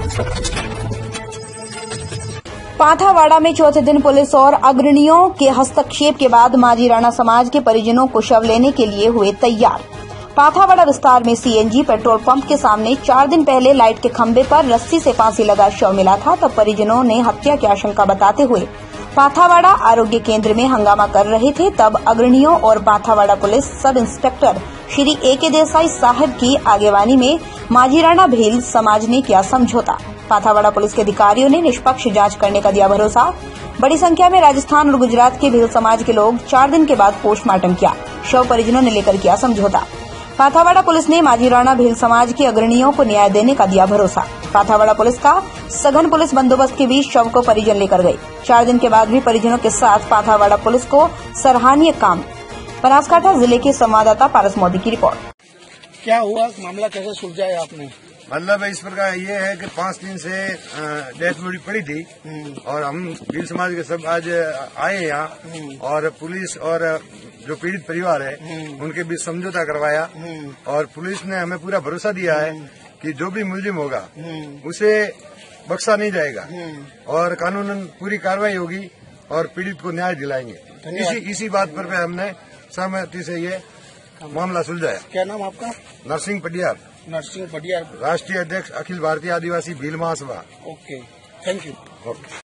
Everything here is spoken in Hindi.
पाथावाड़ा में चौथे दिन पुलिस और अग्रणियों के हस्तक्षेप के बाद माजीराणा समाज के परिजनों को शव लेने के लिए हुए तैयार। पाथावाड़ा विस्तार में सीएनजी पेट्रोल पंप के सामने 4 दिन पहले लाइट के खंभे पर रस्सी से फांसी लगा शव मिला था। तब परिजनों ने हत्या की आशंका बताते हुए पाथावाड़ा आरोग्य केंद्र में हंगामा कर रहे थे। तब अग्रणियों और Pathawada police sub inspector Shri A K. Desai साहब की आगेवानी में माजीराणा भील समाज ने किया समझौता। पाथावाड़ा पुलिस के अधिकारियों ने निष्पक्ष जांच करने का दिया भरोसा। बड़ी संख्या में राजस्थान और गुजरात के भील समाज के लोग 4 दिन के बाद पोस्टमार्टम किया। शव परिजनों ने लेकर किया समझौता। पाथावाड़ा पुलिस ने माजीराणा भील समाज के अग्रणियों को न्याय देने का दिया भरोसा। पाथावाड़ा पुलिस का सघन पुलिस बंदोबस्त के बीच शव को परिजन लेकर गए। 4 दिन के बाद भी परिजनों के साथ पाथावाड़ा पुलिस को सराहनीय काम। बनासकांठा जिले के संवाददाता पारस मोदी की रिपोर्ट। क्या हुआ, मामला कैसे सुलझाया आपने? मतलब इस प्रकार ये है कि 5 दिन से डेथ बॉडी पड़ी थी और हम भील समाज के सब आज आए यहाँ और पुलिस और जो पीड़ित परिवार है उनके बीच समझौता करवाया और पुलिस ने हमें पूरा भरोसा दिया है कि जो भी मुलजिम होगा उसे बख्शा नहीं जाएगा और कानूनन पूरी कार्रवाई होगी और पीड़ित को न्याय दिलाएंगे। इसी बात पर हमने सहमति से ये मामला सुलझाया। क्या नाम आपका? नरसिंह पटियार। नरसिंह पटियार, राष्ट्रीय अध्यक्ष Akhil Bharatiya Adivasi Bhil Mahasabha. Okay, thank you. Okay.